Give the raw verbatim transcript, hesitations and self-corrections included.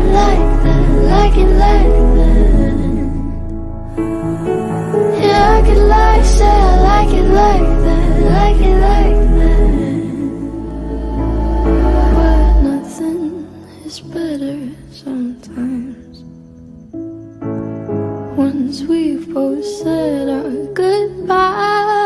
like that, like it like that. Yeah, I could like say I like it like that, like it like that. But nothing is better sometimes. Once we've both said our goodbyes,